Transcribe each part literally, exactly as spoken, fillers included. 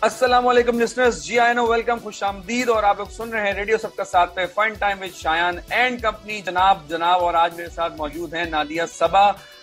अस्सलाम वालेकुम लिसनर्स, जी आई नो वेलकम, खुशामदीद। और आप लोग सुन रहे हैं रेडियो सबका साथ पे fun time with Shayan and company. जनाब जनाब और आज मेरे साथ मौजूद हैं नादिया सबा।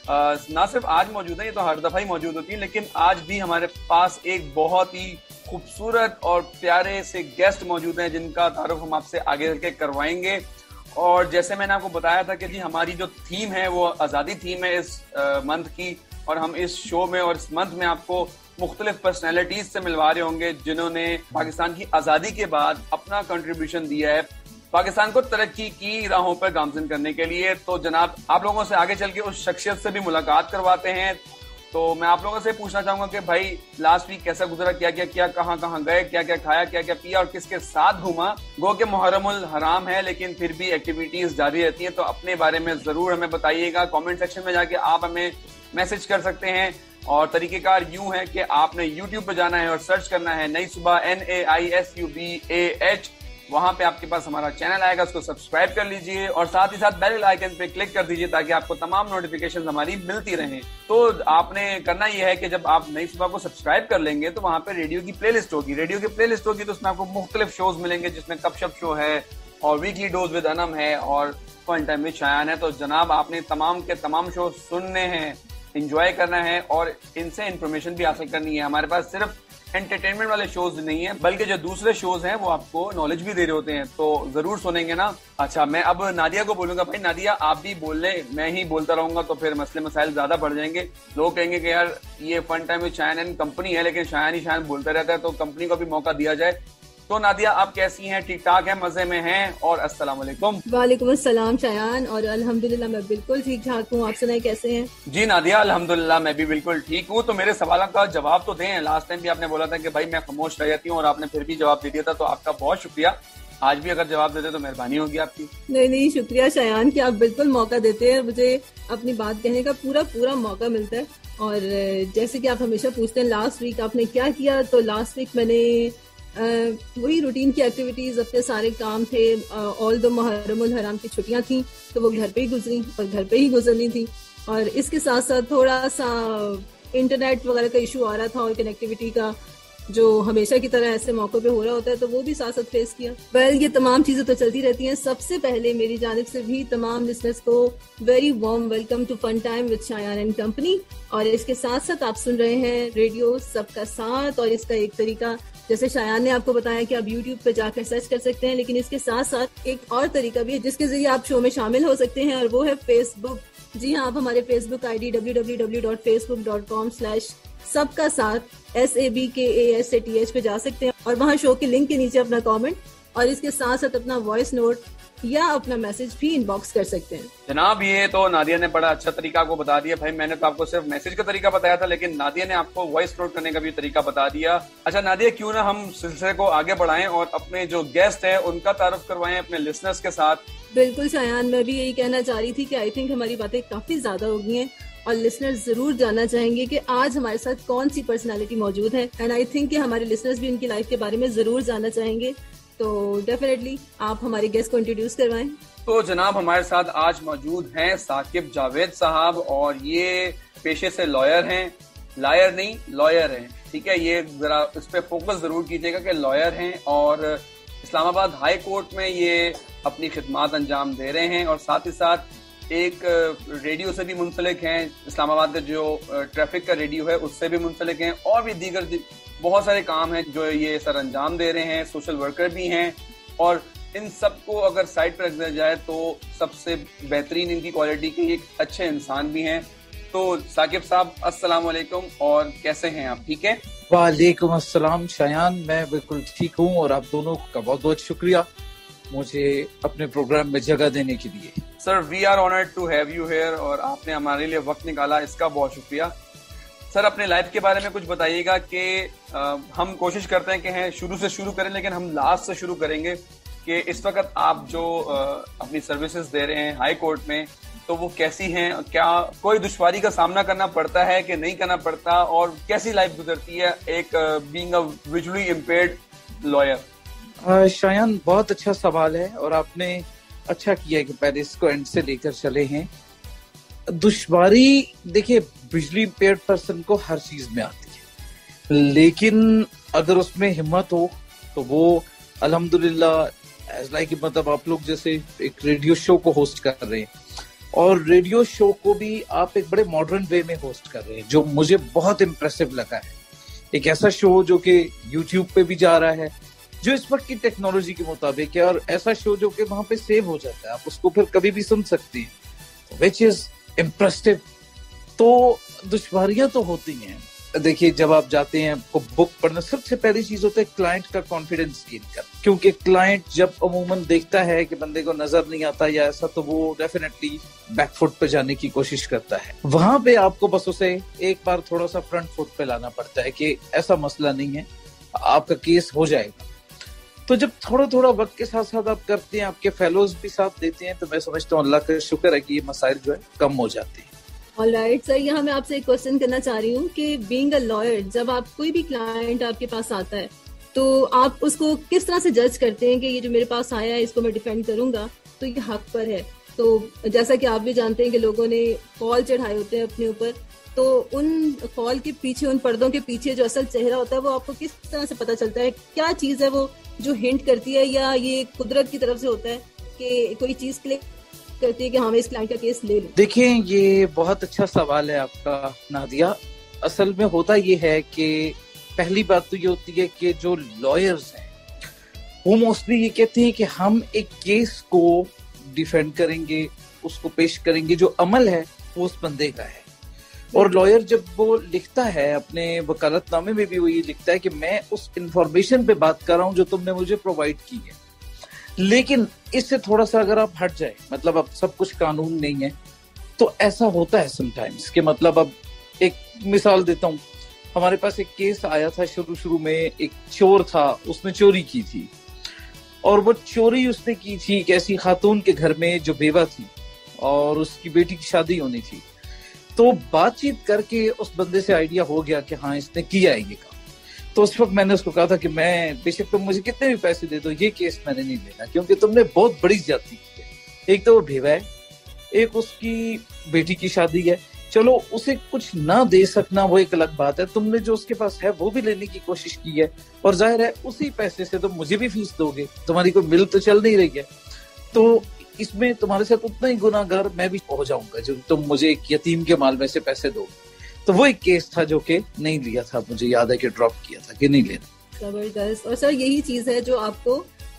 ना सिर्फ आज मौजूद है, ये तो हर दफा ही मौजूद होती है, लेकिन आज भी हमारे पास एक बहुत ही खूबसूरत और प्यारे से गेस्ट मौजूद हैं जिनका तारुफ हम आपसे आगे चल के करवाएंगे। और जैसे मैंने आपको बताया था कि जी हमारी जो थीम है वो आज़ादी थीम है इस मंथ की, और हम इस शो में और इस मंथ में आपको मुख्तलिफ पर्सनैलिटीज से मिलवा रहे होंगे जिन्होंने पाकिस्तान की आज़ादी के बाद अपना कंट्रीब्यूशन दिया है पाकिस्तान को तरक्की की राहों पर गामजन करने के लिए। तो जनाब आप लोगों से आगे चल के उस शख्सियत से भी मुलाकात करवाते हैं। तो मैं आप लोगों से पूछना चाहूंगा कि भाई लास्ट वीक कैसा गुजरा, क्या क्या किया, कहाँ कहाँ गए, क्या क्या खाया, क्या क्या पिया और किसके साथ घूमा। गो के मुहर्रमुल हराम है लेकिन फिर भी एक्टिविटीज जारी रहती हैं, तो अपने बारे में जरूर हमें बताइएगा। कमेंट सेक्शन में जाके आप हमें मैसेज कर सकते हैं। और तरीकेकार यूं है कि आपने यूट्यूब पे जाना है और सर्च करना है नई सुबह, N A I S U B A H. वहां पे आपके पास हमारा चैनल आएगा, उसको सब्सक्राइब कर लीजिए और साथ ही साथ बेल आइकन पे क्लिक कर दीजिए ताकि आपको तमाम नोटिफिकेशंस हमारी मिलती रहें। तो आपने करना यह है कि जब आप नई सुबह को सब्सक्राइब कर लेंगे तो वहां पे रेडियो की प्लेलिस्ट होगी। रेडियो की प्लेलिस्ट होगी तो उसमें आपको मुख्तलिफ शोज मिलेंगे, जिसमें कपशप शो है और वीकली डोज विद अनम है और फन टाइम विद शायान है। तो जनाब आपने तमाम के तमाम शो सुनने हैं, इंजॉय करना है और इनसे इंफॉर्मेशन भी हासिल करनी है। हमारे पास सिर्फ एंटरटेनमेंट वाले शोज नहीं है बल्कि जो दूसरे शोज हैं वो आपको नॉलेज भी दे रहे होते हैं, तो जरूर सुनेंगे ना। अच्छा, मैं अब नादिया को बोलूंगा, भाई नादिया आप भी बोल ले, मैं ही बोलता रहूंगा तो फिर मसले मसाइल ज्यादा बढ़ जाएंगे। लोग कहेंगे कि यार ये fun time with Shayan and company है लेकिन शायान ही शायान बोलता रहता है, तो कंपनी को भी मौका दिया जाए। तो नादिया आप कैसी हैं? ठीक ठाक हैं, मजे में हैं? और अस्सलाम वालेकुम। वालेकुम अस्सलाम शायान, और अल्हम्दुलिल्लाह मैं बिल्कुल ठीक ठाक हूँ। आप सुनाए कैसे हैं? जी नादिया अल्हम्दुलिल्लाह मैं भी बिल्कुल ठीक हूँ। तो मेरे सवालों का जवाब तो दें। लास्ट टाइम भी आपने बोला था कि भाई मैं खामोश रह जाती हूँ और आपने फिर भी जवाब दे दिया था, तो आपका बहुत शुक्रिया। आज भी अगर जवाब देते तो मेहरबानी होगी आपकी। नहीं नहीं, शुक्रिया शायान कि आप बिल्कुल मौका देते हैं, मुझे अपनी बात कहने का पूरा पूरा मौका मिलता है। और जैसे कि आप हमेशा पूछते हैं लास्ट वीक आपने क्या किया, तो लास्ट वीक मैंने Uh, वही रूटीन की एक्टिविटीज, अपने सारे काम थे। ऑल द मुहर्रमुल हराम की छुट्टियां थी तो वो घर पे ही गुजरी और घर पे ही गुजरनी थी। और इसके साथ साथ थोड़ा सा इंटरनेट वगैरह का इशू आ रहा था और कनेक्टिविटी का, जो हमेशा की तरह ऐसे मौकों पे हो रहा होता है, तो वो भी साथ साथ फेस किया। वेल ये तमाम चीजें तो चलती रहती हैं। सबसे पहले मेरी जानिब से भी तमाम लिसनर्स को very warm welcome to fun time with Shayan and company. और इसके साथ साथ आप सुन रहे हैं रेडियो सबका साथ, और इसका एक तरीका जैसे शायान ने आपको बताया कि आप यूट्यूब पे जाकर सर्च कर सकते हैं, लेकिन इसके साथ साथ एक और तरीका भी है जिसके जरिए आप शो में शामिल हो सकते हैं, और वो है फेसबुक। जी हाँ, आप हमारे Facebook I D W W W dot Facebook dot com slash सबका साथ S A B K A S A T H पे जा सकते हैं और वहाँ शो के लिंक के नीचे अपना कमेंट और इसके साथ साथ अपना वॉइस नोट या अपना मैसेज भी इनबॉक्स कर सकते हैं। जनाब ये तो नादिया ने बड़ा अच्छा तरीका आपको बता दिया। भाई मैंने तो आपको सिर्फ मैसेज का तरीका बताया था, लेकिन नादिया ने आपको वॉइस नोट करने का भी तरीका बता दिया। अच्छा नादिया, क्यों ना हम सिलसिले को आगे बढ़ाएं और अपने जो गेस्ट है उनका तारुफ करवाएं अपने लिसनर्स के साथ। बिल्कुल शायान, मैं भी यही कहना चाह रही थी कि आई थिंक हमारी बातें काफी ज्यादा हो गई हैं और लिसनर्स जरूर जानना चाहेंगे कि आज हमारे साथ कौन सी पर्सनालिटी मौजूद है। एंड आई थिंक कि हमारे लिसनर्स भी उनकी लाइफ के बारे में जरूर जानना चाहेंगे, तो डेफिनेटली आप हमारे गेस्ट को इंट्रोड्यूस करवाएं। तो जनाब हमारे साथ आज मौजूद हैं साकिब जावेद साहब, और ये पेशे से लॉयर हैं, लायर नहीं लॉयर हैं, ठीक है। ये जरा इस पे फोकस जरूर कीजिएगा कि लॉयर हैं, और इस्लामाबाद हाई कोर्ट में ये अपनी खिदमात अंजाम दे रहे हैं, और साथ ही साथ एक रेडियो से भी मुंसलिक हैं, इस्लामाबाद का जो ट्रैफिक का रेडियो है उससे भी मुंसलिक हैं, और भी दीगर बहुत सारे काम हैं जो ये सर अंजाम दे रहे हैं। सोशल वर्कर भी हैं, और इन सबको अगर साइड पर रखा जाए तो सबसे बेहतरीन इनकी क्वालिटी के एक अच्छे इंसान भी हैं। तो साकिब साहब अस्सलाम वालेकुम, और कैसे हैं आप? ठीक है। वालेकुम अस्सलाम शायान, मैं बिल्कुल ठीक हूँ, और आप दोनों का बहुत बहुत शुक्रिया मुझे अपने प्रोग्राम में जगह देने के लिए। Sir we are honoured to have you here, और आपने हमारे लिए वक्त निकाला, इसका बहुत शुक्रिया। सर अपने लाइफ के बारे में कुछ बताइएगा कि हम कोशिश करते हैं कि हैं शुरू से शुरू करें, लेकिन हम लास्ट से शुरू करेंगे कि इस वक्त आप जो आ, अपनी सर्विसेज दे रहे हैं हाई कोर्ट में, तो वो कैसी हैं? क्या कोई दुश्वारी का सामना करना पड़ता है कि नहीं करना पड़ता, और कैसी लाइफ गुजरती है एक being a visually impaired lawyer? Shayan बहुत अच्छा सवाल है, और आपने अच्छा किया कि पहले इसको एंड से लेकर चले हैं। दुश्वारी देखिए, बिजली इम्पेयर्ड पर्सन को हर चीज में आती है, लेकिन अगर उसमें हिम्मत हो तो वो अल्हम्दुलिल्लाह एज लाइक मतलब आप लोग जैसे एक रेडियो शो को होस्ट कर रहे हैं, और रेडियो शो को भी आप एक बड़े मॉडर्न वे में होस्ट कर रहे हैं, जो मुझे बहुत इम्प्रेसिव लगा है। एक ऐसा शो जो कि यूट्यूब पे भी जा रहा है, जो इस वक्त की टेक्नोलॉजी के मुताबिक है, और ऐसा शो जो कि वहां पे सेव हो जाता है, आप उसको फिर कभी भी सुन सकते हैं, विच इज इम्प्रेसिव। तो दुश्वारियां तो होती हैं। देखिए, जब आप जाते हैं आपको बुक पढ़ना, सबसे पहली चीज होता है क्लाइंट का कॉन्फिडेंस गेन कर, क्योंकि क्लाइंट जब अमूमन देखता है कि बंदे को नजर नहीं आता या ऐसा, तो वो डेफिनेटली बैकफुट पे जाने की कोशिश करता है। वहां पे आपको बस उसे एक बार थोड़ा सा फ्रंट फुट पे लाना पड़ता है कि ऐसा मसला नहीं है, आपका केस हो जाएगा। तो जब थोड़ा थोड़ा वक्त के साथ साथ आप करते हैं, आपके फेलोज भी साथ देते हैं, तो मैं समझता हूँ अल्लाह का शुक्र है कि ये मसाइल जो है कम हो जाते हैं। ऑलराइट सर, यहाँ मैं आपसे एक क्वेश्चन करना चाह रही हूँ कि बीइंग अ लॉयर, जब आप कोई भी क्लाइंट आपके पास आता है तो आप उसको किस तरह से जज करते हैं कि ये जो मेरे पास आया है इसको मैं डिफेंड करूंगा तो ये हक पर है? तो जैसा कि आप भी जानते हैं कि लोगों ने कॉल चढ़ाए होते हैं अपने ऊपर, तो उन कॉल के पीछे, उन पर्दों के पीछे जो असल चेहरा होता है वो आपको किस तरह से पता चलता है? क्या चीज है वो जो हिंट करती है, या ये कुदरत की तरफ से होता है कि कोई चीज क्लिक करती है कि हाँ, इस क्लाइंट का केस ले लो? देखिए, ये बहुत अच्छा सवाल है आपका नादिया। असल में होता ये है कि पहली बात तो ये होती है कि जो लॉयर्स हैं वो मोस्टली ये कहते हैं कि हम एक केस को डिफेंड करेंगे, उसको पेश करेंगे, जो अमल है वो उस बंदे का है। और लॉयर जब वो लिखता है अपने वकालतनामे में भी वो ये लिखता है कि मैं उस इंफॉर्मेशन पे बात कर रहा हूँ जो तुमने मुझे प्रोवाइड की है। लेकिन इससे थोड़ा सा अगर आप हट जाए, मतलब अब सब कुछ कानून नहीं है, तो ऐसा होता है समटाइम्स कि मतलब अब एक मिसाल देता हूँ, हमारे पास एक केस आया था शुरू शुरू में, एक चोर था, उसने चोरी की थी, और वो चोरी उसने की थी एक ऐसी खातून के घर में जो बेवा थी और उसकी बेटी की शादी होनी थी। तो बातचीत करके उस बंदे से आइडिया हो गया कि हाँ, इसने किया है ये काम। तो उस वक्त मैंने उसको कहा था कि मैं बेशक तुम मुझे कितने भी पैसे दे दो, ये केस मैंने नहीं लेना, क्योंकि तुमने बहुत बड़ी ज्यादती की है। एक तो वो बेवा है, एक उसकी बेटी की शादी है। चलो, उसे कुछ ना दे सकना वो एक अलग बात है, तुमने जो उसके पास है वो भी लेने की कोशिश की है, और जाहिर है उसी पैसे से तुम तो मुझे भी फीस दोगे, तुम्हारी कोई मिल तो चल नहीं रही है, तो इसमें तुम्हारे साथ उतना ही गुनाहगार मैं भी हो जाऊंगा जो तुम मुझे एक यतीम के माल में से पैसे दोगे। तो वो एक केस था जो कि नहीं लिया था, मुझे याद है कि ड्रॉप किया था कि नहीं लेना। जबरदस्त। और सर, यही चीज है जो आपको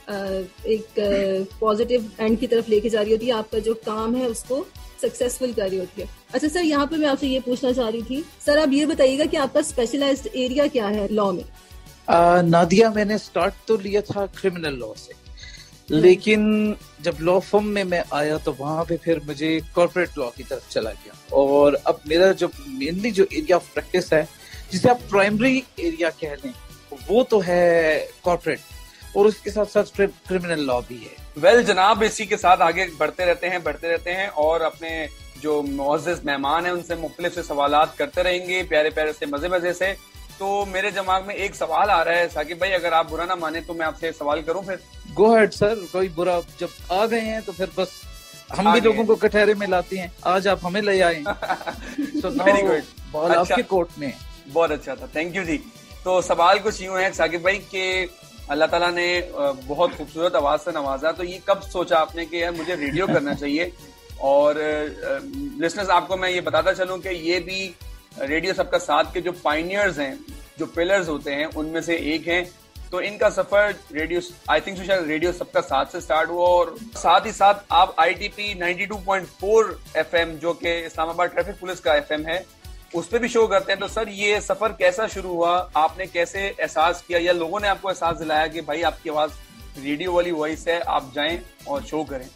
एक पॉजिटिव एंड की तरफ लेके जा रही होती है, आपका जो काम है उसको सक्सेसफुल कर रही होती है। अच्छा सर, यहाँ पे मैं आपसे ये पूछना चाह रही थी, सर आप ये बताइएगा कि आपका स्पेशलाइज्ड एरिया क्या है लॉ में? आ, नादिया, मैंने स्टार्ट तो लिया था क्रिमिनल लॉ से, लेकिन जब लॉ फर्म में मैं आया तो वहां पे फिर मुझे कॉर्पोरेट लॉ की तरफ चला गया, और अब मेरा जो मेनली जो एरिया ऑफ प्रैक्टिस है, जिसे आप प्राइमरी एरिया कह लें, वो तो है कॉर्पोरेट, और उसके साथ साथ क्रिमिनल लॉ भी है। वेल well, जनाब, इसी के साथ आगे बढ़ते रहते हैं बढ़ते रहते हैं और अपने जो मुअज़्ज़िज़ मेहमान हैं उनसे मुख्तलिफ से सवालात करते रहेंगे, प्यारे प्यारे से, मजे मजे से। तो मेरे दिमाग में एक सवाल आ रहा है साकिब भाई, अगर आप बुरा ना माने तो मैं आपसे सवाल करूं फिर? गो अहेड सर, कोई बुरा, जब आ गए हैं तो फिर बस हम भी लोगों को कटहरे में लाते हैं, आज आप हमें ले आए। so वेरी गुड, बॉल आपके कोर्ट में। बहुत अच्छा था, थैंक यू जी। तो सवाल कुछ यूं है साकिब भाई कि अल्लाह ताला ने बहुत खूबसूरत आवाज से नवाजा, तो ये कब सोचा आपने कि यार मुझे रेडियो करना चाहिए? और लिसनर्स, आपको मैं ये बताता चलूं कि ये भी रेडियो सबका साथ के जो पायनियर्स हैं, जो पिलर्स होते हैं, उनमें से एक हैं। तो इनका सफर रेडियो, आई थिंक सो शायद रेडियो सबका साथ से स्टार्ट हुआ, और साथ ही साथ आप I T P ninety two point four F M, जो कि इस्लामाबाद ट्रैफिक पुलिस का एफ एम है, उस पर भी शो करते हैं। तो सर, ये सफर कैसा शुरू हुआ? आपने कैसे एहसास किया, या लोगों ने आपको एहसास दिलाया कि भाई आपकी आवाज रेडियो वाली वॉइस है, आप जाएं और शो करें?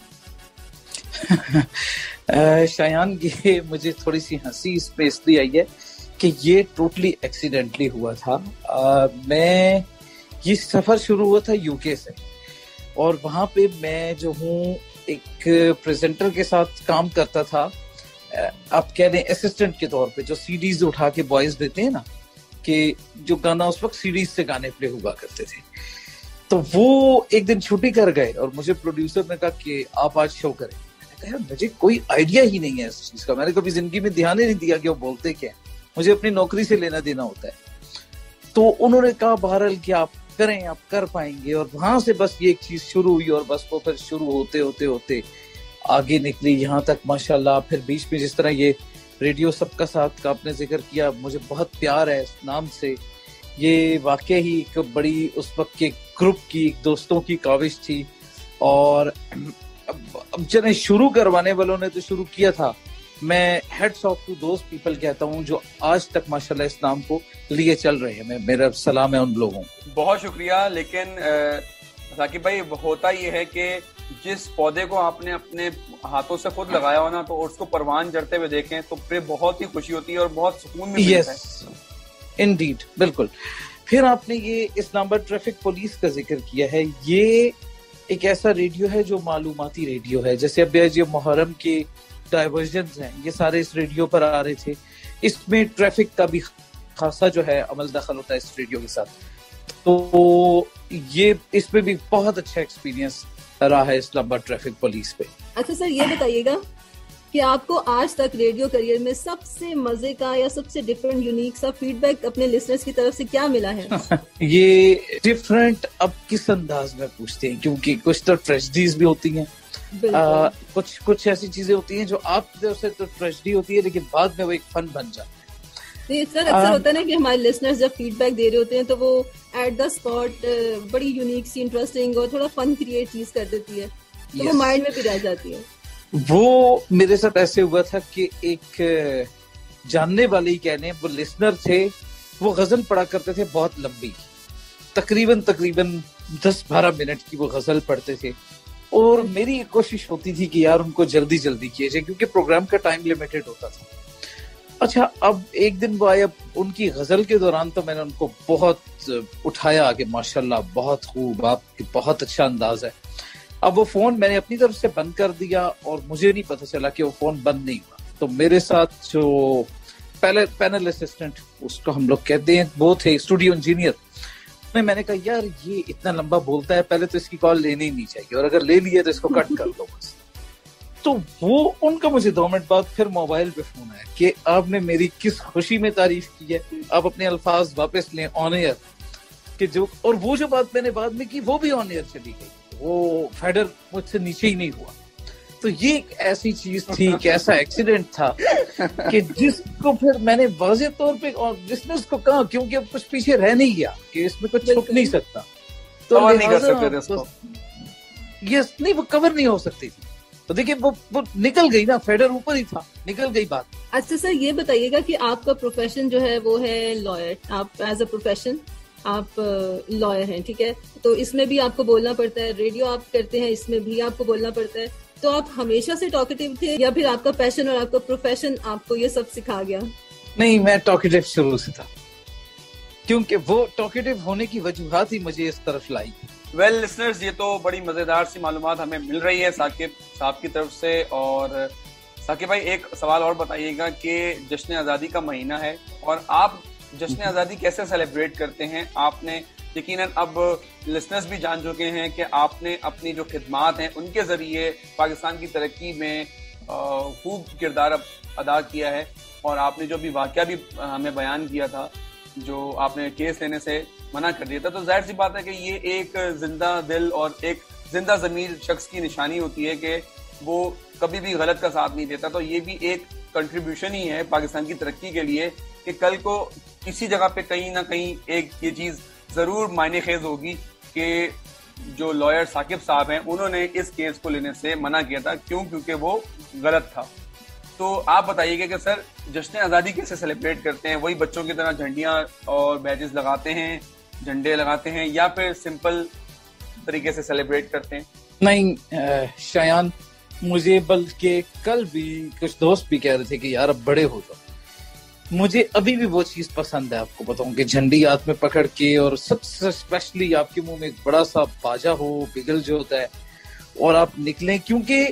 शायान, ये मुझे थोड़ी सी हंसी इसमें इसलिए आई है कि ये टोटली एक्सीडेंटली हुआ था। आ, मैं ये सफर शुरू हुआ था यूके से, और वहां पे मैं जो हूँ एक प्रेजेंटर के साथ काम करता था, आप कह दें असिस्टेंट के तौर पे, जो सीडीज उठा के बॉयज देते हैं ना, कि जो गाना उस वक्त सीडीज से गाने प्ले हुआ करते थे। तो वो एक दिन छुट्टी कर गए और मुझे प्रोड्यूसर ने कहा कि आप आज शो करें। मैंने कहा मुझे कोई आइडिया ही नहीं है इस चीज का, मैंने कभी जिंदगी में ध्यान ही नहीं दिया कि वो बोलते क्या है, मुझे अपनी नौकरी से लेना देना होता है। तो उन्होंने कहा बहरहाल कि आप करें, आप कर पाएंगे। और वहां से बस ये एक चीज शुरू हुई और बस वो फिर शुरू होते होते होते आगे निकली यहाँ तक माशाल्लाह। फिर बीच में जिस तरह ये रेडियो सबका साथ का आपने जिक्र किया, मुझे बहुत प्यार है इस नाम से। ये वाकई ही एक बड़ी उस वक्त के ग्रुप की, दोस्तों की काविश थी। और अब जने शुरू करवाने वालों ने तो शुरू किया था, मैं heads off to those people कहता हूँ जो आज तक माशाल्लाह इस नाम को लिए चल रहे हैं। मैं मेरा सलाम है उन लोगों को। बहुत शुक्रिया। लेकिन साकिब भाई, होता ये है कि जिस पौधे को आपने अपने हाथों से खुद लगाया हो ना, तो उसको परवान जड़ते हुए देखें तो फिर बहुत ही खुशी होती है और बहुत सुकून भी मिलता है। इंडीड, बिल्कुल। फिर आपने ये इस्लामाबाद ट्रैफिक पुलिस का जिक्र किया है। ये एक ऐसा रेडियो है जो मालूमाती रेडियो है। जैसे अब ये मुहर्रम के डाइवर्जन्स हैं, ये सारे इस रेडियो पर आ रहे थे। इसमें ट्रैफिक का भी खासा जो है अमल दखल होता है इस रेडियो के साथ। तो ये इसमें भी बहुत अच्छा एक्सपीरियंस रहा है इस्लामाबाद ट्रैफिक पुलिस पे। अच्छा सर, ये बताइएगा कि आपको आज तक रेडियो करियर में सबसे मजे का या सबसे डिफरेंट यूनिक सा फीडबैक अपने लिसनर्स की तरफ से क्या मिला है? ये डिफरेंट अब किस अंदाज में पूछते हैं, क्योंकि कुछ तो ट्रेजेडीज भी होती हैं, आ, कुछ कुछ ऐसी चीजें होती हैं जो आपकी तरफ से तो ट्रेजेडी होती है लेकिन बाद में वो एक फन बन जाता है। सर अक्सर होता है ना कि हमारे लिसनर्स जब फीडबैक दे रहे होते हैं तो वो एट द स्पॉट बड़ी यूनिक सी, इंटरेस्टिंग और थोड़ा फन क्रिएट चीज कर देती है, तो yes. वो माइंड में भी रह जाती है। वो मेरे साथ ऐसे हुआ था कि एक जानने वाले ही कहने, वो लिसनर थे, वो गजल पढ़ा करते थे बहुत लंबी, तकरीबन तकरीबन दस बारह मिनट की वो गजल पढ़ते थे। और मेरी एक कोशिश होती थी कि यार उनको जल्दी जल्दी किए जाए क्योंकि प्रोग्राम का टाइम लिमिटेड होता था। अच्छा, अब एक दिन वो आए, उनकी गजल के दौरान तो मैंने उनको बहुत उठाया आगे, माशाल्लाह बहुत खूब, आपकी बहुत अच्छा अंदाज है। अब वो फोन मैंने अपनी तरफ से बंद कर दिया और मुझे नहीं पता चला कि वो फोन बंद नहीं हुआ। तो मेरे साथ जो पहले पैनल असिस्टेंट, उसको हम लोग कहते हैं, वो थे स्टूडियो इंजीनियर, मैंने कहा यार ये इतना लंबा बोलता है, पहले तो इसकी कॉल लेनी ही नहीं चाहिए और अगर ले लिए तो इसको कट कर दो बस। तो वो उनका मुझे दो मिनट बाद फिर मोबाइल पे फोन आया कि आपने मेरी किस खुशी में तारीफ की है, आप अपने अल्फाज वापस लें ऑन एयर कि जो, और वो जो बात मैंने बाद में की वो भी ऑन एयर चली गई, वो फेडर मुझसे नीचे ही नहीं हुआ। तो ये एक ऐसी चीज थी कि ऐसा एक्सीडेंट था कि जिसको फिर मैंने वाज़े तौर पे और जिसने उसको कहा, क्योंकि अब कुछ पीछे रह नहीं गया कि इसमें कुछ छुप नहीं सकता, तो नहीं कर सकते इसको, ये नहीं, वो कवर नहीं हो सकती थी। तो देखिए वो वो निकल गई ना, फेडर ऊपर ही था, निकल गई बात। अच्छा सर, ये बताइएगा कि आपका प्रोफेशन जो है वो है लॉयर, आप एज अ प्रोफेशन आप लॉयर हैं, ठीक है, तो इसमें भी आपको बोलना पड़ता है, रेडियो आप करते हैं इसमें भी आपको बोलना पड़ता है। तो आप हमेशा से टॉकेटिव थे या फिर आपका पैशन और आपका प्रोफेशन आपको ये सब सिखा गया? नहीं, मैं टॉकेटिव शुरू से था, क्योंकि वो टॉकेटिव होने की वजूहात ही मुझे इस तरफ लाई। वेल well, लिसनर्स, ये तो बड़ी मजेदार सी मालूमात हमें मिल रही है साकिब साहब की तरफ से। और साकिब भाई, एक सवाल और बताइएगा कि जश्न आज़ादी का महीना है और आप जश्न आज़ादी कैसे सेलिब्रेट करते हैं? आपने यकीनन अब लिसनर्स भी जान चुके हैं कि आपने अपनी जो खिदमात हैं उनके जरिए पाकिस्तान की तरक्की में खूब किरदार अदा किया है। और आपने जो भी वाकया भी हमें बयान किया था, जो आपने केस लेने से मना कर दिया था, तो जाहिर सी बात है कि ये एक जिंदा दिल और एक जिंदा ज़मीर शख्स की निशानी होती है कि वो कभी भी गलत का साथ नहीं देता। तो ये भी एक कंट्रीब्यूशन ही है पाकिस्तान की तरक्की के लिए कि कल को किसी जगह पे कहीं ना कहीं एक ये चीज़ ज़रूर मायने खेज होगी कि जो लॉयर साकिब साहब हैं उन्होंने इस केस को लेने से मना किया था। क्यों? क्योंकि वो गलत था। तो आप बताइएगा कि सर जश्न आज़ादी कैसे सेलिब्रेट करते हैं? वही बच्चों की तरह झंडियाँ और बैजेस लगाते हैं, झंडे लगाते हैं, या फिर सिंपल तरीके से सेलिब्रेट करते हैं? नहीं शायान, मुझे बल्कि कल भी कुछ दोस्त भी कह रहे थे कि यार अब बड़े हो जाओ। मुझे अभी भी वो चीज पसंद है, आपको बताऊं कि झंडी हाथ में पकड़ के और सबसे स्पेशली आपके मुंह में एक बड़ा सा बाजा हो, बिगल जो होता है, और आप निकलें। क्योंकि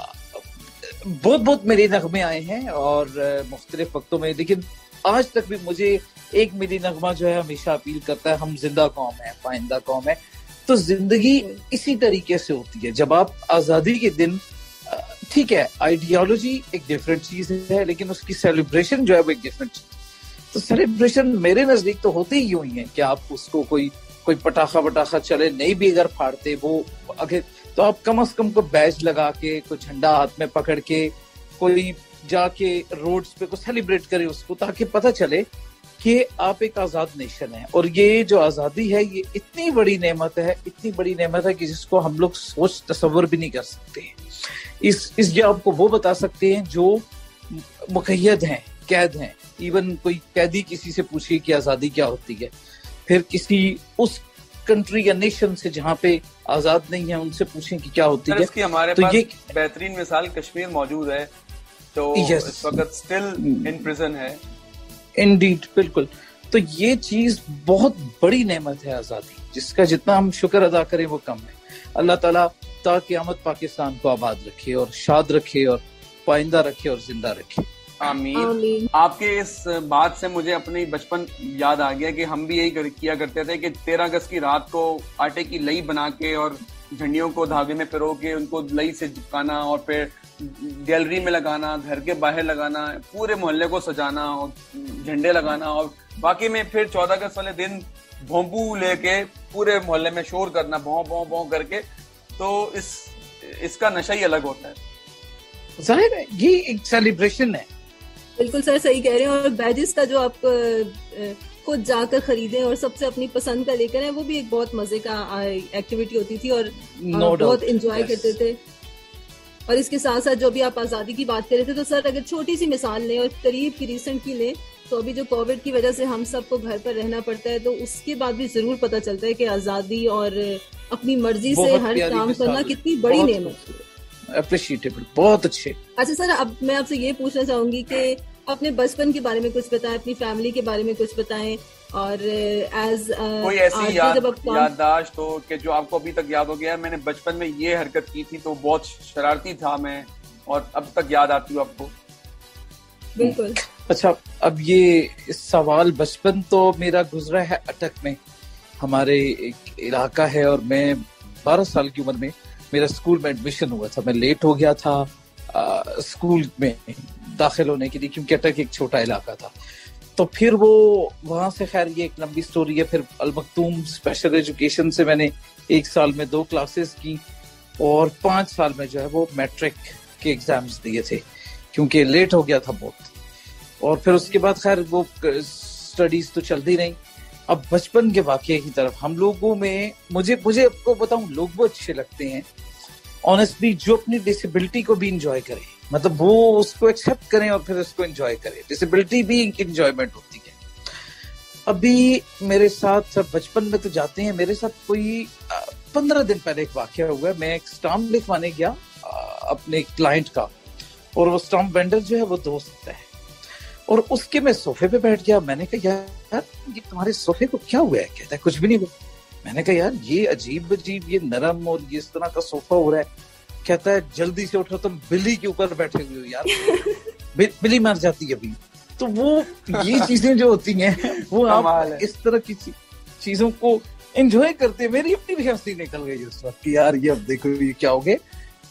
बहुत बहुत मेरे नगमे आए हैं और मुख्तलिफ वक्तों में, लेकिन आज तक भी मुझे एक मेरी नगमा जो है हमेशा अपील करता है, हम जिंदा कौम है, पाइंदा कौम है। तो जिंदगी इसी तरीके से होती है। जब आप आजादी के दिन, ठीक है, आइडियोलॉजी एक डिफरेंट चीज है, लेकिन उसकी सेलिब्रेशन जो है वो एक डिफरेंट चीज। तो सेलिब्रेशन मेरे नजदीक तो होते ही यूं ही है कि आप उसको कोई कोई पटाखा वटाखा चले नहीं भी अगर फाड़ते वो आगे, तो आप कम से कम को बैज लगा के, कोई झंडा हाथ में पकड़ के, कोई जाके रोड्स पे को सेलिब्रेट करे उसको, ताकि पता चले कि आप एक आजाद नेशन है। और ये जो आजादी है ये इतनी बड़ी नेमत है, इतनी बड़ी नेमत है कि जिसको हम लोग सोच तस्वर भी नहीं कर सकते। इस इस ये आपको वो बता सकते हैं जो मुक़य्यद हैं, कैद हैं। इवन कोई कैदी किसी से पूछे कि आजादी क्या होती है, फिर किसी उस कंट्री या नेशन से जहाँ पे आजाद नहीं है उनसे पूछें कि क्या होती है। इसकी हमारे तो पास ये बेहतरीन मिसाल कश्मीर मौजूद है, तो yes. इस वक्त स्टिल इन प्रिजन है। इंडीड, बिल्कुल। तो ये चीज बहुत बड़ी नेमत है आजादी, जिसका जितना हम शुक्र अदा करें वो कम है। अल्लाह ताला ता क़यामत पाकिस्तान को आबाद रखे और शाद रखे और पाइंदा रखे और जिंदा रखे। आमीन। आपके इस बात से मुझे अपनी बचपन याद आ गया कि हम भी यही कर, किया करते थे कि तेरह अगस्त की रात को आटे की लई बना के और झंडियों को धागे में पिरो के उनको लई से चिपकाना और फिर गैलरी में लगाना, घर के बाहर लगाना, पूरे मोहल्ले को सजाना और झंडे लगाना, और बाकी में फिर चौदह अगस्त वाले दिन भोंपू लेके पूरे मोहल्ले में शोर करना, भौं भौं भौं करके। तो इस इसका नशा ही अलग होता है। जाहिर है ये एक सेलिब्रेशन है। बिल्कुल सर, सही कह रहे हैं। और बैजेस का जो आप खुद जाकर खरीदें और सबसे अपनी पसंद का लेकर आए, वो भी एक बहुत मजे का एक्टिविटी होती थी और no बहुत एंजॉय yes. करते थे। और इसके साथ साथ जो भी आप आज़ादी की बात कर रहे थे, तो सर अगर छोटी सी मिसाल लें और करीब की रिसेंट की लें, तो अभी जो कोविड की वजह से हम सबको घर पर रहना पड़ता है, तो उसके बाद भी जरूर पता चलता है कि आज़ादी और अपनी मर्जी से हर काम करना कितनी बड़ी नेमत है। अप्रिशिएटेबल, बहुत अच्छे। अच्छा सर, अब मैं आपसे ये पूछना चाहूंगी कि अपने बचपन के बारे में कुछ बताएं, अपनी फैमिली के बारे में कुछ बताएं, और एज कोई ऐसी याद, याददाश्त हो कि जो आपको अभी तक याद हो गया, मैंने बचपन में ये हरकत की थी तो बहुत शरारती था मैं, और अब तक याद आती हूँ आपको। बिल्कुल। अच्छा, अब ये सवाल, बचपन तो मेरा गुजरा है अटक में, हमारे एक इलाका है, और मैं बारह साल की उम्र में मेरा स्कूल में एडमिशन हुआ था। मैं लेट हो गया था आ, स्कूल में दाखिल होने के लिए, क्योंकि अटक एक छोटा इलाका था। तो फिर वो वहां से, खैर ये एक लंबी स्टोरी है। फिर अल मखतूम स्पेशल एजुकेशन से मैंने एक साल में दो क्लासेस की, और पांच साल में जो है वो मैट्रिक के एग्जाम्स दिए थे, क्योंकि लेट हो गया था बहुत। और फिर उसके बाद खैर वो स्टडीज तो चलती रही। अब बचपन के वाकये की तरफ हम लोगों में, मुझे मुझे आपको बताऊं, लोग वो अच्छे लगते हैं ऑनेस्टली जो अपनी डिसेबिलिटी को भी इंजॉय करें, मतलब वो उसको एक्सेप्ट करें और फिर उसको एंजॉय करें। डिसेबिलिटी भी एक एंजॉयमेंट होती है। अभी मेरे साथ बचपन में तो जाते हैं, मेरे साथ कोई पंद्रह दिन पहले एक वाकया हुआ है। मैं एक स्टाम्प लिखवाने गया अपने क्लाइंट का, और वो स्टाम्प वेंडर जो है वो दोस्त है, और उसके मैं सोफे पे बैठ गया। मैंने कहा यार ये तुम्हारे सोफे को क्या हुआ है? कहता है कुछ भी नहीं हुआ। मैंने कहा यार ये अजीब अजीब, ये नरम और ये इस तरह का सोफा हो रहा है। कहता है जल्दी से उठो, तुम बिल्ली के ऊपर बैठे हुए हो यार, बिल्ली मर जाती है अभी। तो वो ये चीजें जो होती हैं वो आप इस तरह की चीजों को एंजॉय करते हैं। मेरी अपनी भी हंसी निकल गई उस वक्त कि यार ये अब देखो ये क्या हो गए।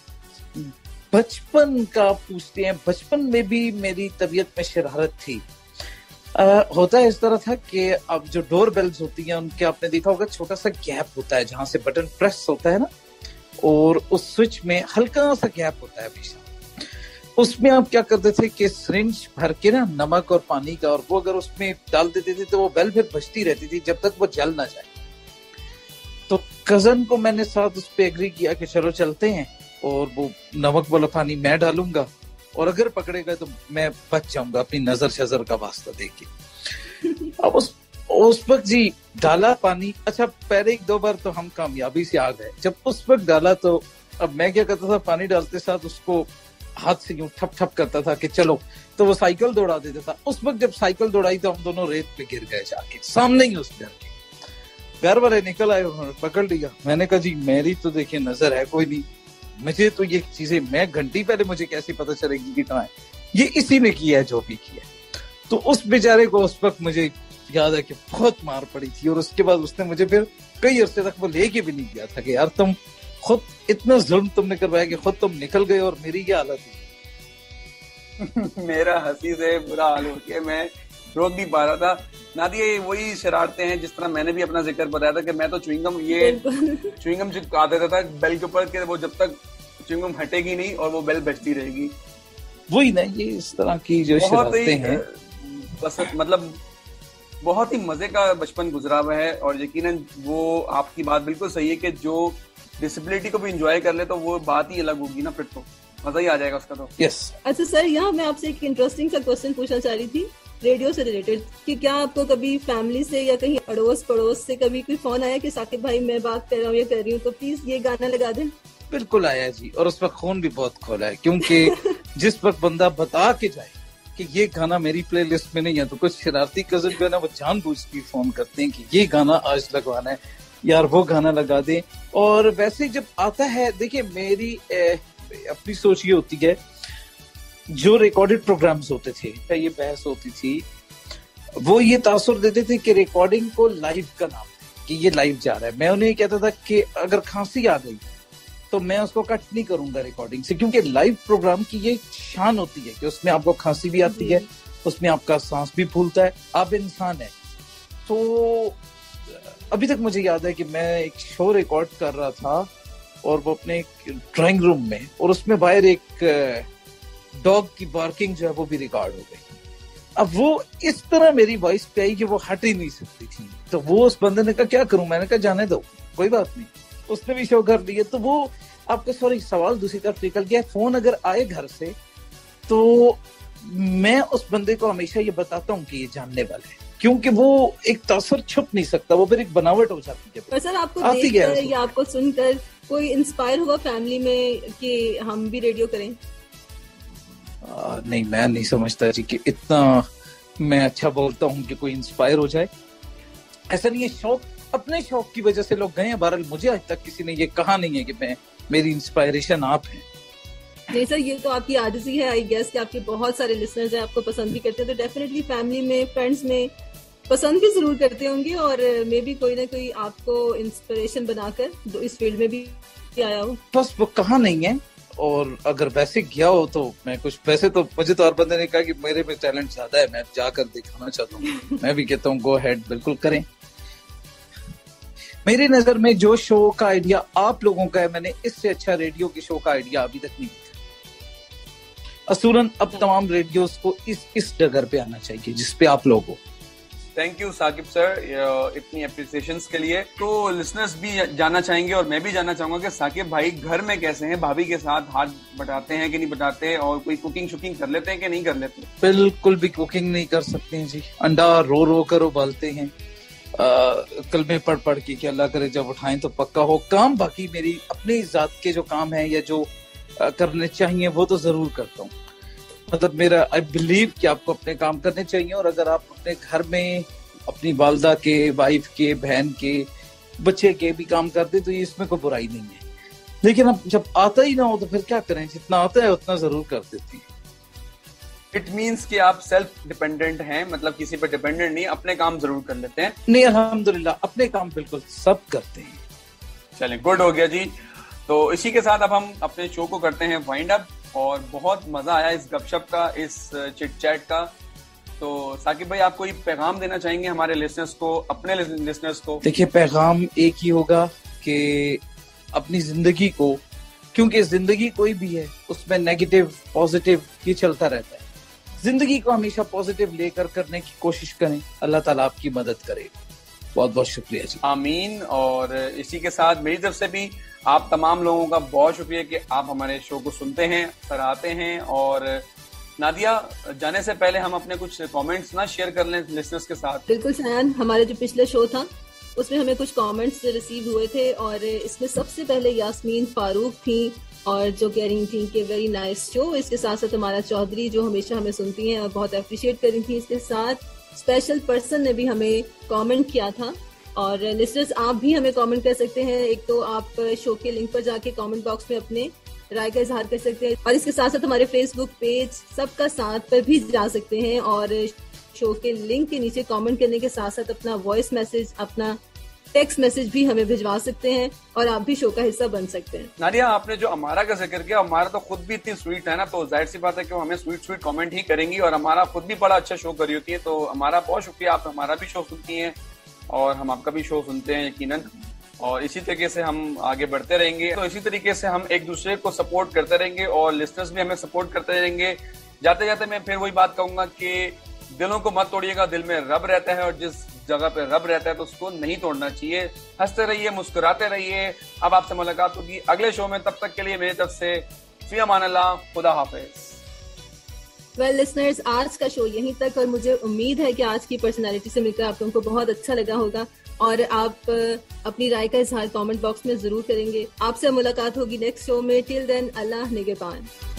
बचपन का पूछते हैं, बचपन में भी मेरी तबीयत में शरारत थी। आ, होता है इस तरह था कि अब जो डोर बेल्स होती हैं उनके, आपने देखा होगा छोटा सा गैप होता है जहां से बटन प्रेस होता है ना, और उस स्विच में हल्का सा गैप होता है हमेशा। उसमें आप क्या करते थे कि सिरिंज भर के ना नमक और पानी का, और वो अगर उसमें डाल देते थे तो वो बेल फिर बजती रहती थी जब तक वो जल ना जाए। तो कजन को मैंने साथ उस पर एग्री किया कि चलो चलते हैं, और वो नमक वाला पानी मैं डालूंगा, और अगर पकड़ेगा तो मैं बच जाऊंगा अपनी नजर शजर का वास्ता देके। अब उस उस वक्त जी डाला पानी। अच्छा, पहले एक दो बार तो हम कामयाबी से आ गए। जब उस वक्त डाला तो अब मैं क्या करता था, पानी डालते साथ उसको हाथ से यूं ठप ठप करता था कि चलो, तो वो साइकिल दौड़ा देता था। उस वक्त जब साइकिल दौड़ाई तो हम दोनों रेत पे गिर गए जाके, सामने ही उस घर के। घर वाले निकल आए, उन्होंने पकड़ लिया। मैंने कहा जी मेरी तो देखिए नजर है कोई नहीं, मुझे तो ये चीजें, मैं घंटी पहले मुझे कैसे पता चलेगी कि कहाँ है, ये इसी ने किया है जो भी किया। तो उस बेचारे को उस वक्त मुझे याद है कि बहुत मार पड़ी थी, और उसके बाद उसने मुझे फिर कई अरसे तक वो लेके भी नहीं गया था कि यार तुम खुद इतना जुल्म तुमने करवाया कि खुद तुम निकल गए और मेरी क्या हालत हुई। मेरा हंसी से बुरा हाल हो गया। मैं रोक नहीं पा रहा था। नादिया, ये वही शरारतें हैं जिस तरह मैंने भी अपना जिक्र बताया था कि मैं तो च्युइंगम ये च्युइंगम चिपका देता था बेल के ऊपर, कि वो जब तक च्युइंगम हटेगी नहीं और वो बेल बजती रहेगी। वही ना, ये इस तरह की जो शरारतें हैं, बस मतलब बहुत ही मजे का बचपन गुजरा हुआ है। और यकीनन वो आपकी बात बिल्कुल सही है कि जो डिसेबिलिटी को भी एंजॉय कर ले तो वो बात ही अलग होगी ना, फिर तो मजा ही आ जाएगा उसका तो। यस। अच्छा सर, यहाँ मैं आपसे एक इंटरेस्टिंग सा क्वेश्चन पूछना चाह रही थी रेडियो से रिलेटेड, कि क्या आपको कभी फैमिली से या कहीं अड़ोस पड़ोस से कभी कोई फोन आया कि साकिब भाई मैं बात कर रहा हूँ या कर रही हूँ तो प्लीज ये गाना लगा दें? बिल्कुल आया जी, और उस पर खून भी बहुत खोला है, क्योंकि जिस वक्त बंदा बता के जाए कि ये गाना मेरी प्लेलिस्ट में नहीं है, तो कुछ शरारती कजन जो है ना वो जानबूझ के फोन करते हैं कि ये गाना आज लगवाना है यार, वो गाना लगा दे। और वैसे जब आता है, देखिए मेरी ए, अपनी सोच ये होती है, जो रिकॉर्डेड प्रोग्राम्स होते थे, ये बहस होती थी, वो ये तासुर देते थे कि रिकॉर्डिंग को लाइव का नाम है कि ये लाइव जा रहा है। मैं उन्हें कहता था कि अगर खांसी आ गई तो मैं उसको कट नहीं करूंगा रिकॉर्डिंग से, क्योंकि लाइव प्रोग्राम की ये शान होती है कि उसमें आपको खांसी भी आती है, उसमें आपका सांस भी फूलता है, आप इंसान है। तो अभी तक मुझे याद है कि मैं एक शो रिकॉर्ड कर रहा था और वो अपने ड्राइंग रूम में, और उसमें बाहर एक डॉग की बार्किंग जो है वो भी रिकॉर्ड हो गई। अब वो इस तरह मेरी वॉइस पे आई कि वो हट ही नहीं सकती थी। तो वो उस बंदे ने कहा क्या करूं, मैंने कहा जाने दो, कोई बात नहीं, उसने भी शो कर दिया। तो वो आपका सॉरी सवाल दूसरी तरफ निकल गया। फोन अगर आए घर से तो मैं उस बंदे को हमेशा ये बताता हूँ कि ये जानने वाला है, क्योंकि वो एक तासर छुप नहीं सकता, वो फिर एक बनावट हो जाती है। पर सर आपको देखकर या आपको सुनकर कोई इंस्पायर हुआ फैमिली में कि हम भी रेडियो करें? आ, नहीं, मैं नहीं समझता जी कि इतना मैं अच्छा बोलता हूँ कि कोई इंस्पायर हो जाए। ऐसा नहीं है, शौक, अपने शौक की वजह से लोग गए हैं। बहरहाल मुझे आज तक किसी ने ये कहा नहीं है कि मैं, मेरी इंस्पायरेशन आप हैं। नहीं सर, ये तो आपकी आदती है, आई गेस कि आपके बहुत सारे लिसनर्स हैं, आपको पसंद भी करते हैं, तो डेफिनेटली फैमिली में, फ्रेंड्स में पसंद भी जरूर करते होंगे, और मे बी कोई ना कोई आपको इंस्पिरेशन बनाकर जो इस फील्ड में भी आया हो। बस वो कहा नहीं है, और अगर वैसे गया हो तो मैं कुछ, वैसे तो मुझे तो हर बंदे ने कहा कि मेरे में टैलेंट ज्यादा है, मैं जाकर दिखाना चाहता हूँ। मैं भी कहता हूँ गो हेड, बिल्कुल करें। मेरी नजर में जो शो का आइडिया आप लोगों का है, मैंने इससे अच्छा रेडियो के शो का आइडिया अभी तक नहीं दिया। असूलन अब तमाम रेडियोस को इस इस जगह पे आना चाहिए जिस पे आप लोग हो। थैंक यू साकिब सर इतनी अप्रिसिएशंस के लिए। तो लिसनर्स भी जानना चाहेंगे और मैं भी जानना चाहूंगा कि साकिब भाई घर में कैसे हैं, भाभी के साथ हाथ बटाते हैं कि नहीं बटाते, और कोई कुकिंग शुकिंग कर लेते हैं कि नहीं कर लेते? बिल्कुल भी कुकिंग नहीं कर सकते हैं जी, अंडा रो रो कर उबालते हैं, कलमे पढ़ पढ़ के कि अल्लाह करे जब उठाएं तो पक्का हो। काम बाकी मेरी अपनी जात के जो काम है या जो आ, करने चाहिए वो तो जरूर करता हूँ। मतलब मेरा आई बिलीव कि आपको अपने काम करने चाहिए, और अगर आप अपने घर में अपनी वालदा के, वाइफ के, बहन के, बच्चे के भी काम करते तो इसमें कोई बुराई नहीं है। लेकिन अब जब आता ही ना हो तो फिर क्या करें, जितना आता है उतना जरूर कर देती है। इट मीन्स कि आप सेल्फ डिपेंडेंट हैं, मतलब किसी पर डिपेंडेंट नहीं, अपने काम जरूर कर लेते हैं। नहीं, अल्हम्दुलिल्लाह अपने काम बिल्कुल सब करते हैं। चलें, गुड हो गया जी। तो इसी के साथ अब हम अपने शो को करते हैं वाइंड अप, और बहुत मजा आया इस गपशप का, इस चिट चैट का। तो साकिब भाई, आप कोई पैगाम देना चाहेंगे हमारे लिसनर्स को, अपने लिसनर्स को? देखिए, पैगाम एक ही होगा कि अपनी जिंदगी को, क्योंकि जिंदगी कोई भी है उसमें नेगेटिव पॉजिटिव ये चलता रहता है, जिंदगी को हमेशा पॉजिटिव लेकर करने की कोशिश करें। अल्लाह ताला आपकी मदद करे। बहुत बहुत शुक्रिया जी। आमीन। और इसी के साथ मेरी तरफ से भी आप तमाम लोगों का बहुत शुक्रिया कि आप हमारे शो को सुनते हैं, सराहते हैं। और नादिया, जाने से पहले हम अपने कुछ कमेंट्स ना शेयर कर लें लिसनर्स के साथ। बिल्कुल सयान, हमारे जो पिछले शो था उसमें हमें कुछ कमेंट्स रिसीव हुए थे, और इसमें सबसे पहले यास्मीन फारूक थी और जो कह रही थी कि वेरी नाइस शो। इसके साथ साथ हमारा चौधरी जो हमेशा हमें सुनती हैं और बहुत अप्रिशिएट कर रही थी। इसके साथ स्पेशल पर्सन ने भी हमें कमेंट किया था, और लिसनर्स आप भी हमें कमेंट कर सकते हैं। एक तो आप शो के लिंक पर जाके कमेंट बॉक्स में अपने राय का इजहार कर सकते हैं, और इसके साथ साथ हमारे फेसबुक पेज सबका साथ पर भी जा सकते हैं, और शो के लिंक के नीचे कमेंट करने के साथ साथ अपना वॉइस मैसेज, अपना टेक्स्ट मैसेज भी हमें भिजवा सकते हैं और आप भी शो का हिस्सा बन सकते हैं। नादिया, आपने जो अमारा का जिक्र किया, हमारा तो खुद भी इतनी स्वीट है ना, तो जाहिर सी बात है कि वो हमें स्वीट स्वीट कमेंट ही करेंगी और हमारा खुद भी बड़ा अच्छा शो करी होती है। तो हमारा बहुत शुक्रिया, आप हमारा भी शो सुनती हैं और हम आपका भी शो सुनते हैं यकीनन, और इसी तरीके से हम आगे बढ़ते रहेंगे। तो इसी तरीके से हम एक दूसरे को सपोर्ट करते रहेंगे और लिसनर्स भी हमें सपोर्ट करते रहेंगे। जाते जाते मैं फिर वही बात कहूंगा कि दिलों को मत तोड़िएगा, दिल में रब रहता है और जिस जगह पे रब रहता है तो उसको नहीं तोड़ना चाहिए। हंसते रहिए, मुस्कुराते रहिए। अब आपसे मुलाकात होगी अगले शो में, तब तक के लिए मेरी तरफ से फी अमान अल्लाह, खुदा हाफिज। वेल लिसनर्स, आज का शो यहीं तक और मुझे उम्मीद है कि आज की पर्सनालिटी से मिलकर आप लोगों को बहुत अच्छा लगा होगा और आप अपनी राय का इजहार कमेंट बॉक्स में जरूर करेंगे। आपसे मुलाकात होगी नेक्स्ट शो में। Till then, Allah निगहबान।